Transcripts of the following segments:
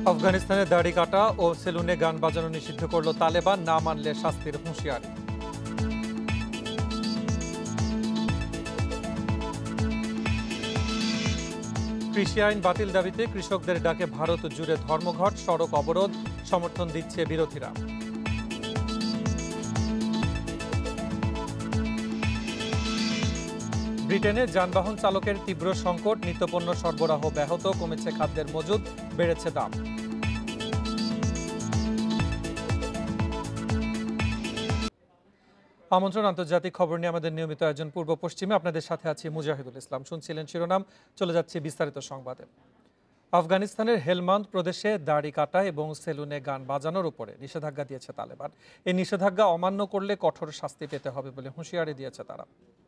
আফগানিস্তানে দাড়ি কাটা ও সেলুনে গান বাজানো নিষিদ্ধ করল তালেবান, না মানলে শাস্তির হুঁশিয়ারি। কৃষি আইন বাতিল দাবিতে কৃষকদের ডাকে ভারত জুড়ে ধর্মঘট, সড়ক অবরোধ, সমর্থন দিচ্ছে বিরোধীরা। ব্রিটেনে যানবাহন চালকের তীব্র সংকট, নিত্যপণ্য সরবরাহ ব্যাহত, কমেছে খাদ্যের মজুদ, বেড়েছে দাম। আমন্ত্রণ আন্তর্জাতিক খবর নিয়ে আমাদের নিয়মিত আয়োজন পূর্ব পশ্চিমে। আপনাদের সাথে আছি মুজাহিদুল ইসলাম। শুনছিলেন শিরোনাম, চলে যাচ্ছে বিস্তারিত সংবাদে। আফগানিস্তানের হেলমান্দ প্রদেশে দাড়ি কাটা এবং সেলুনে গান বাজানোর উপরে নিষেধাজ্ঞা দিয়েছে তালেবান। এই নিষেধাজ্ঞা অমান্য করলে কঠোর শাস্তি পেতে হবে বলে হুঁশিয়ারি দিয়েছে তারা।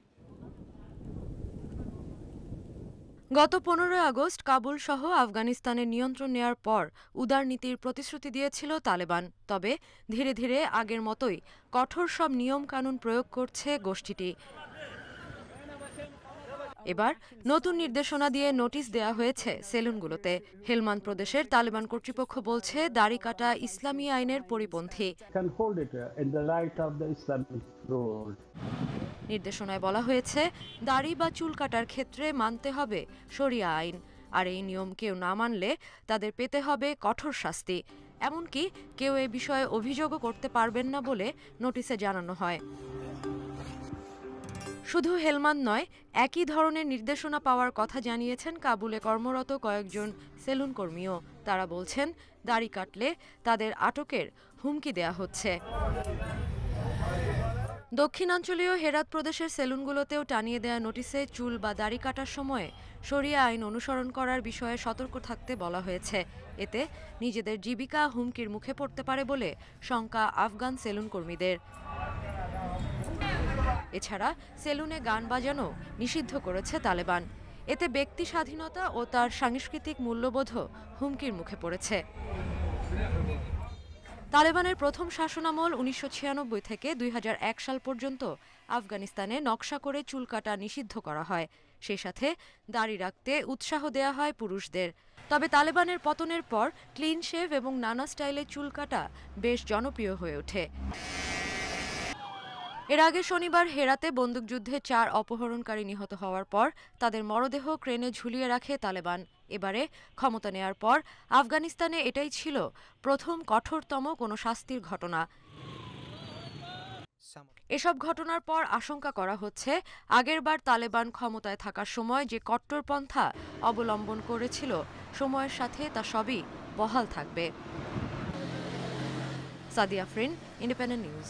গত 15 আগস্ট কাবুল সহ আফগানিস্তানের নিয়ন্ত্রণ নেয়ার পর উদারনীতির প্রতিশ্রুতি দিয়েছিল তালেবান। তবে ধীরে ধীরে আগের মতোই কঠোর সব নিয়ম কানুন প্রয়োগ করছে গোষ্ঠীটি। এবার নতুন নির্দেশনা দিয়ে নোটিশ দেয়া হয়েছে সেলুনগুলোতে। হেলমান্দ প্রদেশের তালেবান কর্তৃপক্ষ বলছে দাড়ি কাটা ইসলামী আইনের পরিপন্থী। নির্দেশনায় বলা হয়েছে দাড়ি বা চুল কাটার ক্ষেত্রে মানতে হবে শরিয়া আইন, আর এই নিয়ম কেউ না মানলে তাদের পেতে হবে কঠোর শাস্তি। এমনকি কেউ এ বিষয়ে অভিযোগও করতে পারবেন না বলে নোটিশে জানানো হয়। শুধু হেলমান্দ নয়, একই ধরনের নির্দেশনা পাওয়ার কথা জানিয়েছেন কাবুলে কর্মরত কয়েকজন সেলুন কর্মীও। তারা বলছেন দাড়ি কাটলে তাদের আটকের হুমকি দেয়া হচ্ছে। দক্ষিণাঞ্চলীয় হেরাত প্রদেশের সেলুনগুলোতেও টানিয়ে দেয়া নোটিশে চুল বা দাড়ি কাটার সময়ে শরিয়া আইন অনুসরণ করার বিষয়ে সতর্ক থাকতে বলা হয়েছে। এতে নিজেদের জীবিকা হুমকির মুখে পড়তে পারে বলে শঙ্কা আফগান সেলুন কর্মীদের। এছাড়া সেলুনে গান বাজানো নিষিদ্ধ করেছে তালেবান। এতে ব্যক্তি স্বাধীনতা ও তার সাংস্কৃতিক মূল্যবোধও হুমকির মুখে পড়েছে। তালেবানের প্রথম শাসনামল 1996 থেকে 2001 সাল পর্যন্ত আফগানিস্তানে নকশা করে চুল কাটা নিষিদ্ধ করা হয়। সেই সাথে দাড়ি রাখতে উৎসাহ দেয়া হয় পুরুষদের। তবে তালেবানের পতনের পর ক্লিন শেভ এবং নানা স্টাইলে চুল কাটা বেশ জনপ্রিয় হয়ে ওঠে। এর আগে শনিবার হেরাতে বন্দুকযুদ্ধে 4 অপহরণকারী নিহত হওয়ার পর তাদের মরদেহ ক্রেনে ঝুলিয়ে রাখে তালেবান। এবারে ক্ষমতা নেয়ার পর আফগানিস্তানে এটাই ছিল প্রথম কঠোরতম কোনো শাস্তির ঘটনা। এসব ঘটনার পর আশঙ্কা করা হচ্ছে আগেরবার তালেবান ক্ষমতায় থাকার সময় যে কট্টরপন্থা অবলম্বন করেছিল, সময়ের সাথে তা সবই বহাল থাকবে। Sadia Afrin, Independent News.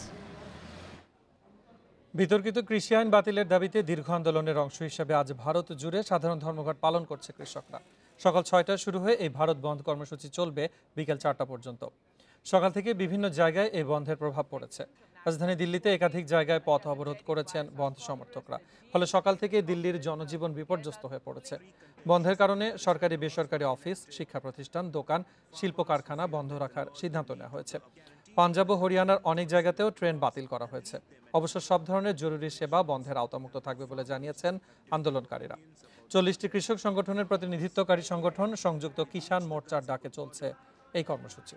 বিতর্কিত কৃষি আইন বাতিলের দাবিতে দীর্ঘ আন্দোলনের অংশ হিসেবে আজ ভারত জুড়ে সাধারণ ধর্মঘট পালন করছে কৃষকরা। সকাল 6টায় শুরু হয়ে এই ভারত বন্ধ কর্মসূচি চলবে বিকেল 4টা পর্যন্ত। সকাল থেকে বিভিন্ন জায়গায় এই বন্ধের প্রভাব পড়েছে। রাজধানী দিল্লিতে একাধিক জায়গায় পথ অবরোধ করেছেন বন্ধ সমর্থকরা। ফলে সকাল থেকে দিল্লির জনজীবন বিপর্যস্ত হয়ে পড়েছে। বন্ধের কারণে সরকারি বেসরকারি অফিস, শিক্ষা প্রতিষ্ঠান, দোকান, শিল্প কারখানা বন্ধ রাখার সিদ্ধান্ত নেওয়া হয়েছে। পাঞ্জাব ও হরিয়ানার অনেক জায়গাতেও ট্রেন বাতিল করা হয়েছে। অবশ্য সব ধরনের জরুরি সেবা বন্ধের আওতামুক্ত থাকবে বলে জানিয়েছেন আন্দোলনকারীরা। 40টি কৃষক সংগঠনের প্রতিনিধিত্বকারী সংগঠন সংযুক্ত কিষাণ মোর্চার ডাকে চলছে এই কর্মসূচি।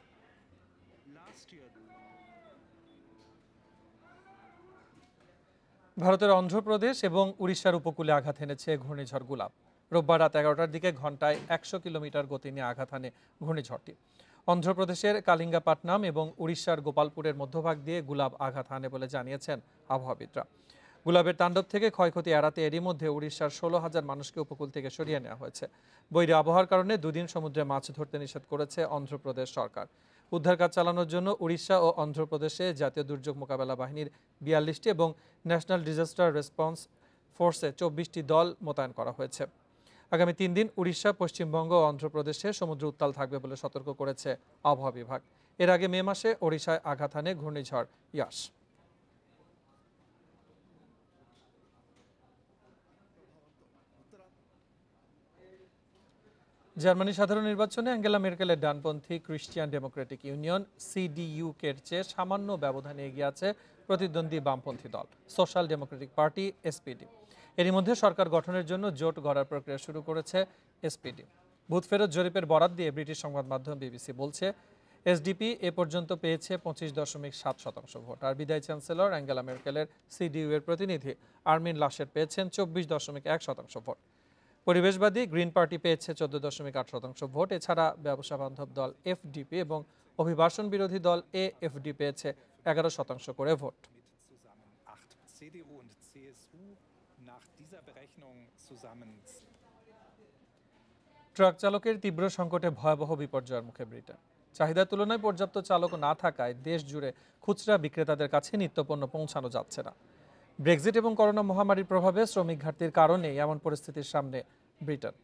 ভারতের অন্ধ্রপ্রদেশ এবং উড়িষ্যার উপকূলে আঘাত এনেছে ঘূর্ণিঝড় গুলাব। রোববার রাত 11টার দিকে ঘন্টায় 100 কিলোমিটার গতি নিয়ে আঘাত হানে ঘূর্ণিঝড়টি। অন্ধ্রপ্রদেশের কালিঙ্গাপাটনাম এবং উড়িষ্যার গোপালপুরের মধ্যভাগ দিয়ে গুলাব আঘাত হানে বলে জানিয়েছেন আবহাওয়াবিদরা। গুলাবের তাণ্ডব থেকে ক্ষয়ক্ষতি এড়াতে এরই মধ্যে উড়িষ্যার 16,000 মানুষকে উপকূল থেকে সরিয়ে নেওয়া হয়েছে। বৈরী আবহাওয়ার কারণে দুদিন সমুদ্রে মাছ ধরতে নিষেধ করেছে অন্ধ্রপ্রদেশ সরকার। উদ্ধার কাজ চালানোর জন্য উড়িষ্যা ও অন্ধ্রপ্রদেশে জাতীয় দুর্যোগ মোকাবেলা বাহিনীর 42টি এবং ন্যাশনাল ডিজাস্টার রেসপন্স ফোর্সে 24টি দল মোতায়েন করা হয়েছে। আগামী 3 দিন উড়িষ্যা, পশ্চিমবঙ্গ ও অন্ধ্রপ্রদেশে সমুদ্র উত্তাল থাকবে বলে সতর্ক করেছে আবহাওয়া বিভাগ। এর আগে মে মাসে ওড়িশায় আঘাত হানে ঘূর্ণিঝড় ইয়াস। জার্মানি সাধারণ নির্বাচনে অ্যাঙ্গেলা মেরকেলের ডানপন্থী ক্রিশ্চিয়ান ডেমোক্রেটিক ইউনিয়ন সিডিইউ-কের চেয়ে সামান্য ব্যবধানে এগিয়ে আছে প্রতিদ্বন্দ্বী বামপন্থী দল সোশ্যাল ডেমোক্রেটিক পার্টি এসপিডি। এরই মধ্যে সরকার গঠনের জন্য জোট গড়ার প্রক্রিয়া শুরু করেছে এসপিডি। বুথ ফেরত জরিপের বরাত দিয়ে ব্রিটিশ সংবাদ মাধ্যম বিবিসি বলছে, এসডিপি এ পর্যন্ত পেয়েছে 25.7% ভোট, আর বিদায়ী চ্যান্সেলর অ্যাঙ্গেলা মেরকেলের সিডিইউ এর প্রতিনিধি আর্মিন লাশের পেয়েছেন 24.1% ভোট। পরিবেশবাদী গ্রিন পার্টি পেয়েছে 14.8% ভোট। এছাড়া ব্যবসা বান্ধব দল এফডিপি এবং অভিবাসন বিরোধী দল এএফডি পেয়েছে 11% করে ভোট। ট্রাক চালকের তীব্র সংকটে ভয়াবহ বিপর্যয়ের মুখে ব্রিটেন। চাহিদার তুলনায় পর্যাপ্ত চালক না থাকায় দেশ জুড়ে খুচরা বিক্রেতাদের কাছে নিত্যপণ্য পৌঁছানো যাচ্ছে না। ব্রেক্সিট এবং করোনা মহামারীর প্রভাবে শ্রমিক ঘাটতির কারণে এমন পরিস্থিতির সামনে ব্রিটেন।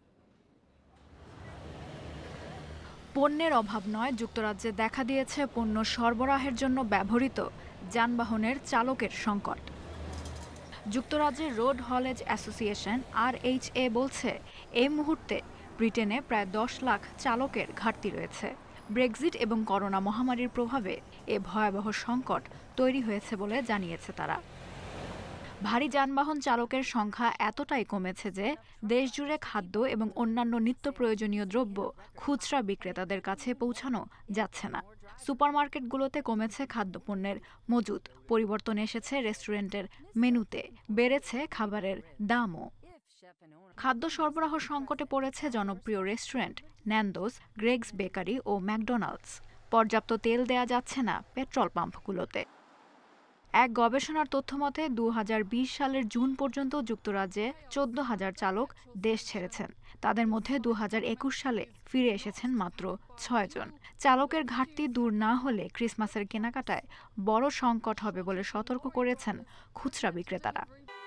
পণ্যের অভাব নয়, যুক্তরাজ্যে দেখা দিয়েছে পণ্য সরবরাহের জন্য ব্যবহৃত যানবাহনের চালকের সংকট। যুক্তরাজ্যের রোড হলেজ অ্যাসোসিয়েশন RHA বলছে, এই মুহূর্তে ব্রিটেনে প্রায় 10 লাখ চালকের ঘাটতি রয়েছে। ব্রেক্সিট এবং করোনা মহামারীর প্রভাবে এ ভয়াবহ সংকট তৈরি হয়েছে বলে জানিয়েছে তারা। ভারী যানবাহন চালকের সংখ্যা এতটাই কমেছে যে দেশজুড়ে খাদ্য এবং অন্যান্য নিত্য প্রয়োজনীয় দ্রব্য খুচরা বিক্রেতাদের কাছে পৌঁছানো যাচ্ছে না। সুপারমার্কেটগুলোতে কমেছে খাদ্যপণ্যের মজুত, পরিবর্তন এসেছে রেস্টুরেন্টের মেনুতে, বেড়েছে খাবারের দামও। খাদ্য সরবরাহ সংকটে পড়েছে জনপ্রিয় রেস্টুরেন্ট ন্যান্দোস, গ্রেগস বেকারি ও ম্যাকডোনাল্ডস। পর্যাপ্ত তেল দেয়া যাচ্ছে না পেট্রোল পাম্পগুলোতে। এক গবেষণার তথ্যমতে 2020 সালের জুন পর্যন্ত যুক্তরাজ্যে 14,000 চালক দেশ ছেড়েছেন। তাদের মধ্যে 2021 সালে ফিরে এসেছেন মাত্র 6 জন। চালকের ঘাটতি দূর না হলে ক্রিসমাসের কেনাকাটায় বড় সংকট হবে বলে সতর্ক করেছেন খুচরা বিক্রেতারা।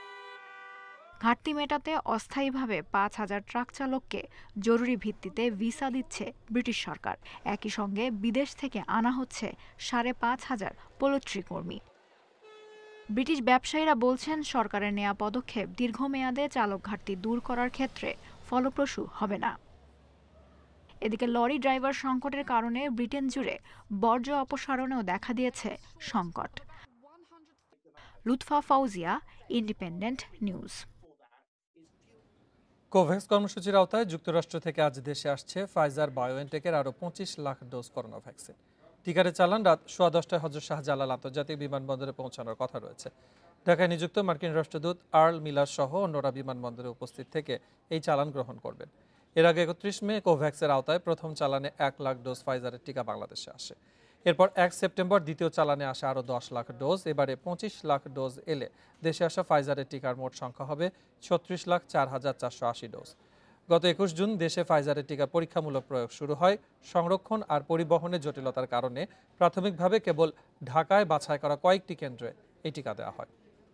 ঘাটতি মেটাতে অস্থায়ীভাবে 5,000 ট্রাক চালককে জরুরি ভিত্তিতে ভিসা দিচ্ছে ব্রিটিশ সরকার। একই সঙ্গে বিদেশ থেকে আনা হচ্ছে 5,500 পোল্ট্রি কর্মী। ব্রিটিশ ব্যবসায়ীরা বলছেন, সরকারের নেওয়া পদক্ষেপ দীর্ঘমেয়াদে চালক ঘাটতি দূর করার ক্ষেত্রে ফলপ্রসূ হবে না। এদিকে লরি ড্রাইভার সংকটের কারণে ব্রিটেন জুড়ে বর্জ্য অপসারণেও দেখা দিয়েছে সংকট। Lutfa Fauzia, Independent News. COVAX কর্মসূচির আওতায় যুক্তরাষ্ট্র থেকে আজ দেশে আসছে ফাইজার বায়োএনটেকের আরও 25 লাখ ডোজ করোনা ভ্যাকসিন। টিকারে চালান রাত 10:15টায় হযরত শাহজালাল আন্তর্জাতিক বিমানবন্দরে পৌঁছানোর কথা রয়েছে। ঢাকায় নিযুক্ত মার্কিন রাষ্ট্রদূত আর্ল মিলার সহ অন্যরা বিমানবন্দরে উপস্থিত থেকে এই চালান গ্রহণ করবেন। এর আগে 31 মে কোভ্যাক্সের আওতায় প্রথম চালানে 1 লাখ ডোজ ফাইজারের টিকা বাংলাদেশে আসে। এরপর 1 সেপ্টেম্বর দ্বিতীয় চালানে আসে আরও 10 লাখ ডোজ। এবারে 25 লাখ ডোজ এলে দেশে আসা ফাইজারের টিকার মোট সংখ্যা হবে 36,04,480 ডোজ। গত 21 জুন দেশে ফাইজারের টিকা পরীক্ষামূলক প্রয়োগ শুরু হয়। সংরক্ষণ আর পরিবহনের জটিলতার কারণে প্রাথমিকভাবে কেবল ঢাকায় বাছাই করা কয়েকটি কেন্দ্রে এই টিকা দেওয়া হয়।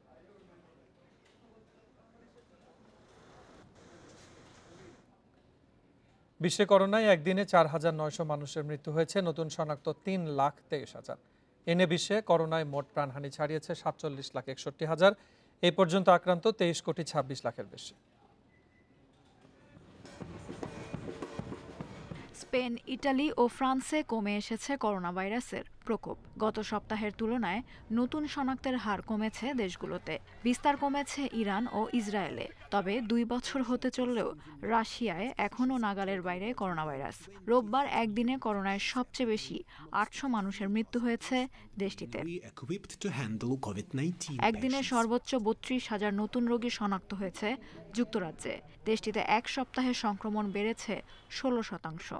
বিশ্বে করোনায় একদিনে 4,900 মানুষের মৃত্যু হয়েছে, নতুন শনাক্ত 3,23,000। এনে বিশ্বে করোনায় মোট প্রাণহানি ছাড়িয়েছে 47,61,000। এই পর্যন্ত আক্রান্ত 23,26,00,000-এর বেশি। স্পেন, ইটালি ও ফ্রান্সে কমে এসেছে করোনা ভাইরাসের প্রকোপ। গত সপ্তাহের তুলনায় নতুন শনাক্তের হার কমেছে দেশগুলোতে। বিস্তার কমেছে ইরান ও ইসরায়েলে। তবে 2 বছর হতে চললেও রাশিয়ায় এখনও নাগালের বাইরে করোনা ভাইরাস। রোববার একদিনে করোনায় সবচেয়ে বেশি 800 মানুষের মৃত্যু হয়েছে দেশটিতে। একদিনে সর্বোচ্চ 32,000 নতুন রোগী শনাক্ত হয়েছে যুক্তরাজ্যে। দেশটিতে এক সপ্তাহে সংক্রমণ বেড়েছে 16%।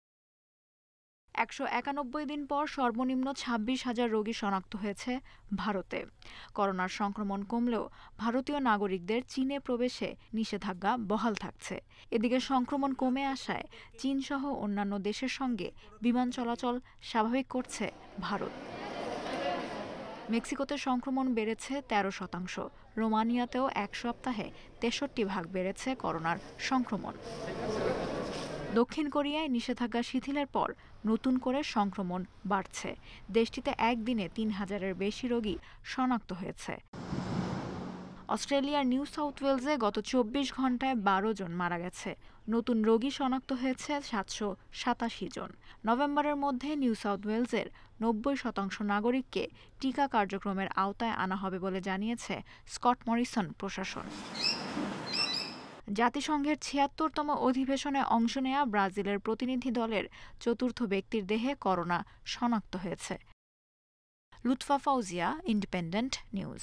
191 দিন পর সর্বনিম্ন 26,000 রোগী শনাক্ত হয়েছে ভারতে। করোনার সংক্রমণ কমলেও ভারতীয় নাগরিকদের চীনে প্রবেশে নিষেধাজ্ঞা বহাল থাকছে। এদিকে সংক্রমণ কমে আসায় চীনসহ অন্যান্য দেশের সঙ্গে বিমান চলাচল স্বাভাবিক করছে ভারত। মেক্সিকোতে সংক্রমণ বেড়েছে 13%। রোমানিয়াতেও এক সপ্তাহে 63 বেড়েছে করোনার সংক্রমণ। দক্ষিণ কোরিয়ায় নিষেধাজ্ঞা শিথিলের পর নতুন করে সংক্রমণ বাড়ছে। দেশটিতে একদিনে 3,000-এর বেশি রোগী শনাক্ত হয়েছে। অস্ট্রেলিয়ার নিউ সাউথ ওয়েলসে গত 24 ঘন্টায় 12 জন মারা গেছে। নতুন রোগী শনাক্ত হয়েছে 787 জন। নভেম্বরের মধ্যে নিউ সাউথ ওয়েলসের 90% নাগরিককে টিকা কার্যক্রমের আওতায় আনা হবে বলে জানিয়েছে স্কট মরিসন প্রশাসন। জাতিসংঘের ৭৬তম অধিবেশনে অংশ নেয়া ব্রাজিলের প্রতিনিধি দলের চতুর্থ ব্যক্তির দেহে করোনা শনাক্ত হয়েছে। Lutfa Fauzia, Independent News.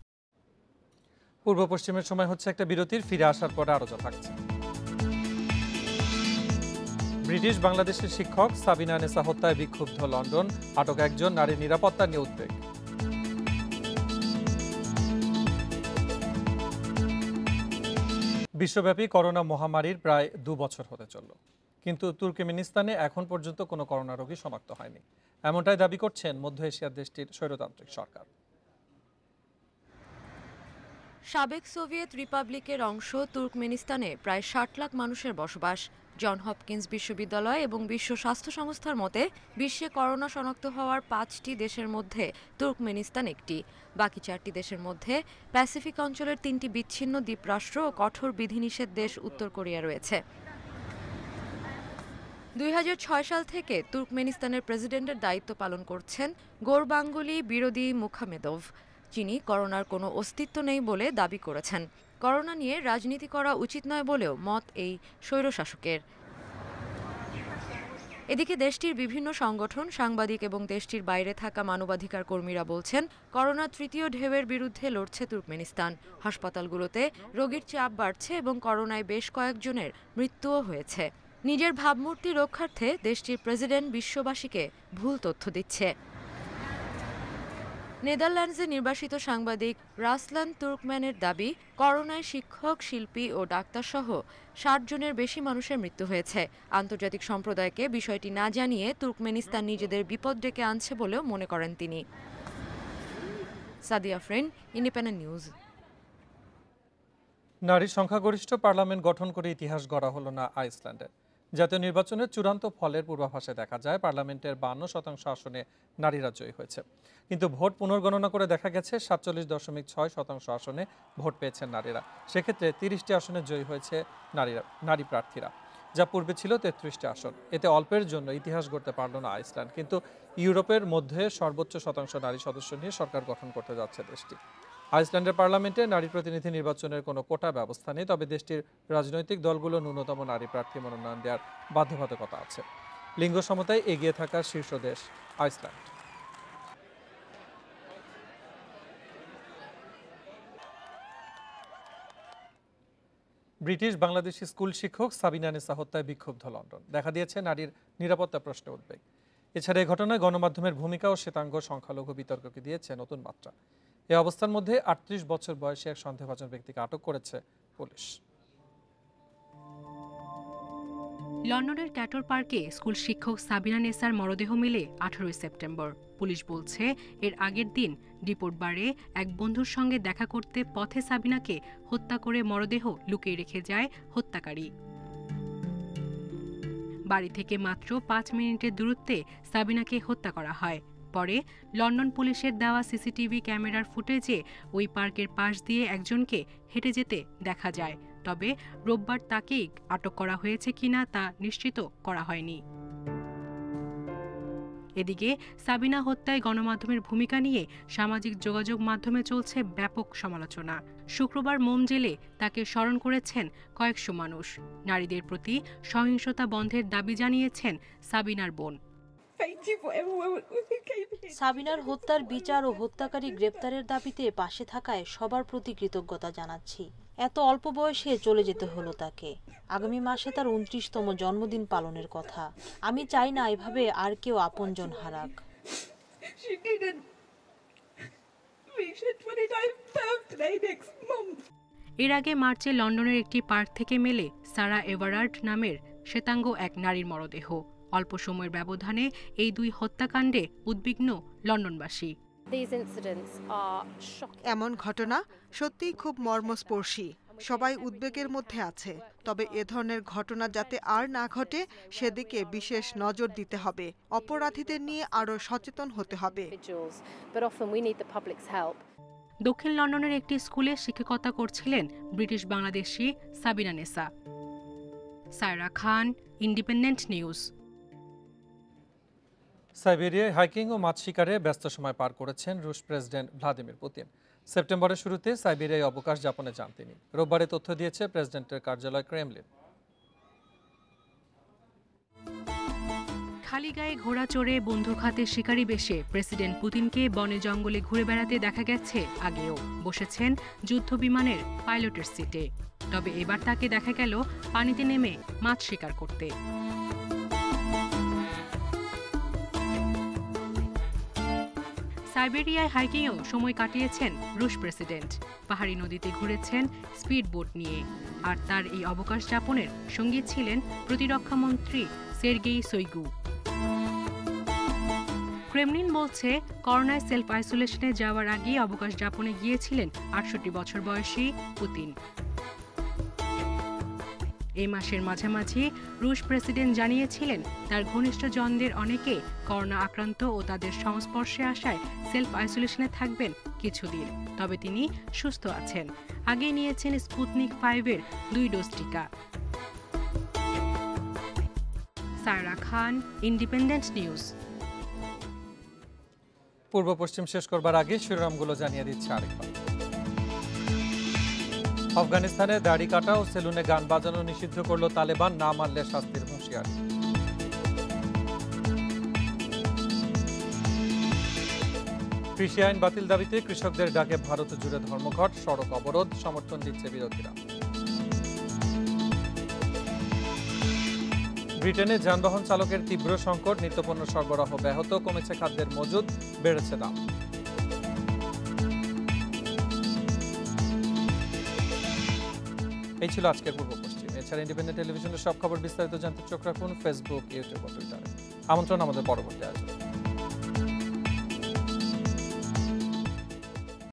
পূর্ব পশ্চিমের সময় হচ্ছে একটা বিরতির, ফিরে আসার পরে আরো যা থাকছে। ব্রিটিশ বাংলাদেশের শিক্ষক সাবিনা নেসা হত্যায় বিক্ষুব্ধ লন্ডন, আটক একজন নারীর নিরাপত্তা নিয়ে উদ্বেগ। বিশ্বব্যাপী করোনা মহামারীর প্রায় ২ বছর হতে চলল, কিন্তু তুর্কমেনিস্তানে এখন পর্যন্ত কোনো করোনা রোগী শনাক্ত হয়নি, এমনটাই দাবি করছেন মধ্য এশিয়ার দেশটির স্বৈরতান্ত্রিক সরকার। সাবেক সোভিয়েত রিপাবলিকের অংশ তুর্কমেনিস্তানে প্রায় ৬০ লাখ মানুষের বসবাস। জন হপকিন্স বিশ্ববিদ্যালয় এবং বিশ্ব স্বাস্থ্য সংস্থার মতে বিশ্বে করোনা শনাক্ত হওয়ার ৫টি দেশের মধ্যে তুর্কমেনিস্তান একটি। বাকি ৪টি দেশের মধ্যে প্যাসিফিক অঞ্চলের ৩টি বিচ্ছিন্ন দ্বীপরাষ্ট্র ও কঠোর বিধিনিষেধ দেশ উত্তর কোরিয়া রয়েছে। ২০০৬ সাল থেকে তুর্কমেনিস্তানের প্রেসিডেন্টের দায়িত্ব পালন করছেন গোরবাঙ্গুলি বিরোধী মুখামেদভ, যিনি করোনার কোনো অস্তিত্ব নেই বলে দাবি করেছেন। করোনা নিয়ে রাজনীতি করা উচিত নয় বলেও মত এই স্বৈরশাসকের। এদিকে দেশটির বিভিন্ন সংগঠন, সাংবাদিক এবং দেশটির বাইরে থাকা মানবাধিকার কর্মীরা বলছেন, করোনার তৃতীয় ঢেউয়ের বিরুদ্ধে লড়ছে তুর্কমেনিস্তান। হাসপাতালগুলোতে রোগীর চাপ বাড়ছে এবং করোনায় বেশ কয়েকজনের মৃত্যুও হয়েছে। নিজের ভাবমূর্তি রক্ষার্থে দেশটির প্রেসিডেন্ট বিশ্ববাসীকে ভুল তথ্য দিচ্ছে। নেদারল্যান্ডসে নির্বাসিত সাংবাদিক রাসলান তুর্কম্যানের দাবি, করোনায় শিক্ষক, শিল্পী ও ডাক্তারসহ ৬০ জনের বেশি মানুষের মৃত্যু হয়েছে। আন্তর্জাতিক সম্প্রদায়কে বিষয়টি না জানিয়ে তুর্কমেনিস্তান নিজেদের বিপদ ডেকে আনছে বলেও মনে করেন তিনি। Sadia Fren, Independent News. নারী সংখ্যাগরিষ্ঠ পার্লামেন্ট গঠন করে ইতিহাস গড়া হলো না আইসল্যান্ডে। জাতীয় নির্বাচনের চূড়ান্ত ফলের পূর্বাভাসে দেখা যায় পার্লামেন্টের ৫২% আসনে নারীরা জয়ী হয়েছে, কিন্তু ভোট পুনর্গণনা করে দেখা গেছে ৪৭.৬% আসনে ভোট পেয়েছেন নারীরা। সেক্ষেত্রে ৩০টি আসনে জয়ী হয়েছে নারী প্রার্থীরা, যা পূর্বে ছিল ৩৩টি আসন। এতে অল্পের জন্য ইতিহাস গড়তে পারল না আইসল্যান্ড, কিন্তু ইউরোপের মধ্যে সর্বোচ্চ শতাংশ নারী সদস্য নিয়ে সরকার গঠন করতে যাচ্ছে দেশটি। আইসল্যান্ডের পার্লামেন্টে নারী প্রতিনিধি নির্বাচনের কোনো কোটা ব্যবস্থা নেই, তবে দেশটির রাজনৈতিক দলগুলো ন্যূনতম নারী প্রার্থী মনোনয়ন দেওয়ার বাধ্যবাধকতা আছে। লিঙ্গ সমতায় এগিয়ে থাকার শীর্ষ দেশ আইসল্যান্ড। ব্রিটিশ বাংলাদেশি স্কুল শিক্ষক সাবিনা নেসা হত্যায় বিক্ষুব্ধ লন্ডন, দেখা দিয়েছে নারীর নিরাপত্তা প্রশ্নে উদ্বেগ। এছাড়া এই ঘটনায় গণমাধ্যমের ভূমিকা ও শ্বেতাঙ্গ সংখ্যালঘু বিতর্ককে দিয়েছে নতুন মাত্রা। এই অবস্থার মধ্যে ৩৮ বছর বয়সী এক সন্দেহভাজন ব্যক্তিকে আটক করেছে পুলিশ। লন্ডনের ক্যাটর পার্কে স্কুল শিক্ষক সাবিনা নেসার মরদেহ মেলে ১৮ সেপ্টেম্বর। পুলিশ বলছে, এর আগের দিন ডিপোর্টবারে এক বন্ধুর সঙ্গে দেখা করতে পথে সাবিনাকে হত্যা করে মরদেহ লুকিয়ে রেখে যায় হত্যাকারী। বাড়ি থেকে মাত্র ৫ মিনিটের দূরত্বে সাবিনাকে হত্যা করা হয়। পরে লন্ডন পুলিশের দেওয়া সিসিটিভি ক্যামেরার ফুটেজে ওই পার্কের পাশ দিয়ে একজনকে হেঁটে যেতে দেখা যায়, তবে রোববার তাকেই আটক করা হয়েছে কিনা তা নিশ্চিত করা হয়নি। এদিকে সাবিনা হত্যায় গণমাধ্যমের ভূমিকা নিয়ে সামাজিক যোগাযোগ মাধ্যমে চলছে ব্যাপক সমালোচনা। শুক্রবার মোম জেলে তাকে স্মরণ করেছেন কয়েকশো মানুষ। নারীদের প্রতি সহিংসতা বন্ধের দাবি জানিয়েছেন সাবিনার বোন। সাবিনার হত্যার বিচার ও হত্যাকারী গ্রেপ্তারের দাবিতে পাশে থাকায় সবার প্রতি কৃতজ্ঞতা জানাচ্ছি। এত অল্প বয়সে চলে যেতে হলো তাকে। আগামী মাসে তার ২৯তম জন্মদিন পালনের কথা। আমি চাই না এভাবে আর কেউ আপনজন হারাক। এর আগে মার্চে লন্ডনের একটি পার্ক থেকে মেলে সারা এভারার্ড নামের শ্বেতাঙ্গ এক নারীর মরদেহ। অল্প সময়ের ব্যবধানে এই দুই হত্যাকাণ্ডে উদ্বিগ্ন লন্ডনবাসী। এমন ঘটনা সত্যিই খুব মর্মস্পর্শী। সবাই উদ্বেগের মধ্যে আছে, তবে এ ধরনের ঘটনা যাতে আর না ঘটে সেদিকে বিশেষ নজর দিতে হবে। অপরাধীদের নিয়ে আরও সচেতন হতে হবে। দক্ষিণ লন্ডনের একটি স্কুলে শিক্ষকতা করছিলেন British Bangladeshi Sabina Nesa. Saira Khan, Independent News. সাইবেরিয়ায় হাইকিং ও মাছ শিকারে ব্যস্ত সময় পার করেছেন রুশ প্রেসিডেন্ট ভ্লাদিমির পুতিন। সেপ্টেম্বরের শুরুতে সাইবেরিয়ায় অবকাশ যাপনে যান তিনি। রোববারে তথ্য দিয়েছে প্রেসিডেন্টের কার্যালয় ক্রেমলিন। খালি গায়ে ঘোড়া চড়ে বন্দুক হাতে শিকারি বেশে প্রেসিডেন্ট পুতিনকে বনে জঙ্গলে ঘুরে বেড়াতে দেখা গেছে আগেও। বসেছেন যুদ্ধ বিমানের পাইলটের সিটে। তবে এবার তাকে দেখা গেল পানিতে নেমে মাছ শিকার করতে। সাইবেরিয়ায় হাইকিংয়েও সময় কাটিয়েছেন রুশ প্রেসিডেন্ট। পাহাড়ি নদীতে ঘুরেছেন স্পিড বোট নিয়ে। আর তার এই অবকাশ যাপনের সঙ্গী ছিলেন প্রতিরক্ষামন্ত্রী সের্গেই শোইগু। ক্রেমলিন বলছে, করোনায় সেলফ আইসোলেশনে যাওয়ার আগে অবকাশ যাপনে গিয়েছিলেন ৬৮ বছর বয়সী পুতিন। এই মাসের মাঝামাঝি রুশ প্রেসিডেন্ট জানিয়েছিলেন তার ঘনিষ্ঠজনদের অনেকে করোনা আক্রান্ত ও তাদের সংস্পর্শে আসায় সেলফ আইসোলেশনে থাকবেন কিছুদিন। তবে তিনি সুস্থ আছেন। আগে নিয়েছেন স্পুতনিক 5-এর 2 ডোজ টিকা। Saira Khan, Independent News. পূর্ব পশ্চিম শেষ করবার আগে শিরোনামগুলো জানিয়ে দিচ্ছে আরেকবার। আফগানিস্তানে দাড়ি কাটা ও সেলুনে গান বাজানো নিষিদ্ধ করল তালেবান, না মানলে শাস্তির হুঁশিয়ারি। কৃষি আইন বাতিল দাবিতে কৃষকদের ডাকে ভারত জুড়ে ধর্মঘট, সড়ক অবরোধ, সমর্থন দিচ্ছে বিরোধীরা। ব্রিটেনে যানবাহন চালকের তীব্র সংকট, নিত্যপণ্য সরবরাহ ব্যাহত, কমেছে খাদ্যের মজুদ, বেড়েছে দাম। এই ছিল আজকের পূর্ব পশ্চিম। এছাড়া ইন্ডিপেন্ডেন্ট টেলিভিশনের সব খবর বিস্তারিত জানতে চোখ রাখুন ফেসবুক, ইউটিউব ও টুইটারে। আমন্ত্রণ আমাদের পরবর্তী আয়োজন।